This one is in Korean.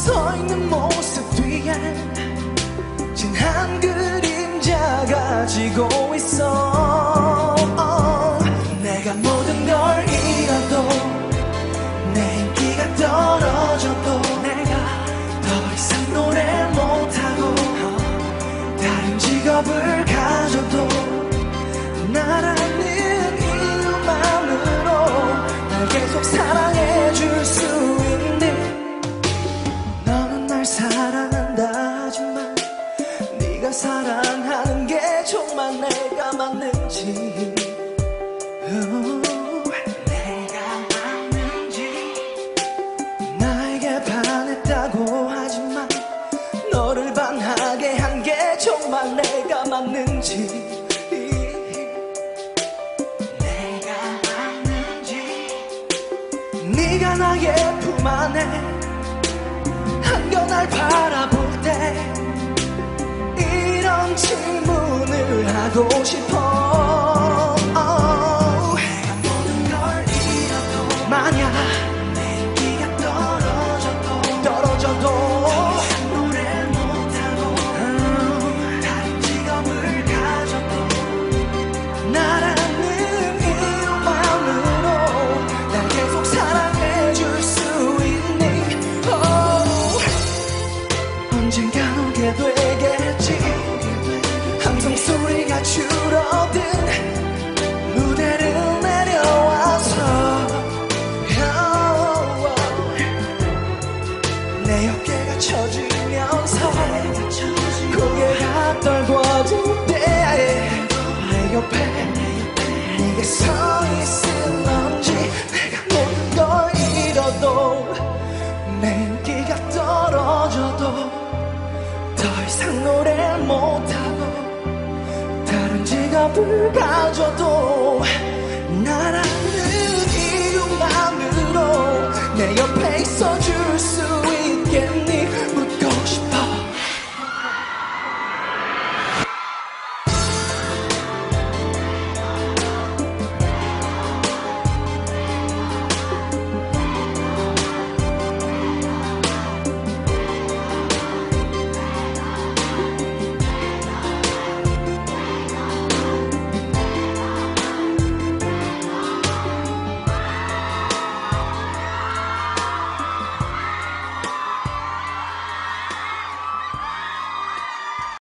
서 있는 모습 뒤에 진한 그림자가 지고 있어. 내가 모든 걸 잃어도 내 인기가 떨어져도 내가 더 이상 노래 못하고 다른 직업을 가져도 나라는 이유만으로 날 계속 사랑해줄 수 있니? 너는 날 사랑한다 하지만 네가 사랑하는 게 정말 내가 맞는지 내가 맞는지 나에게 반했다고 하지만 너를 반하게 한 게 정말 내가 맞는지 네가 나의 품 안에 한겨 날 바라볼 때 이런 질문을 하고 싶어. 내가 모든 걸 잃어도 만약 내 인기가 떨어져도 노래를 못하고 다른 직업을 가져도 나라는 이유만으로 날 계속 사랑해줄 수 있니? 언젠간 오게 되겠지. 함성 소리가 줄어든 무대를 내려와서 내 어깨가 처지면서 고개가 떨궈질 때 내 옆에 네가 서 있을런지. 내가 모든 걸 잃어도 내 인기가 떨어져도 더 이상 노래 못하고 다른 직업을 가져도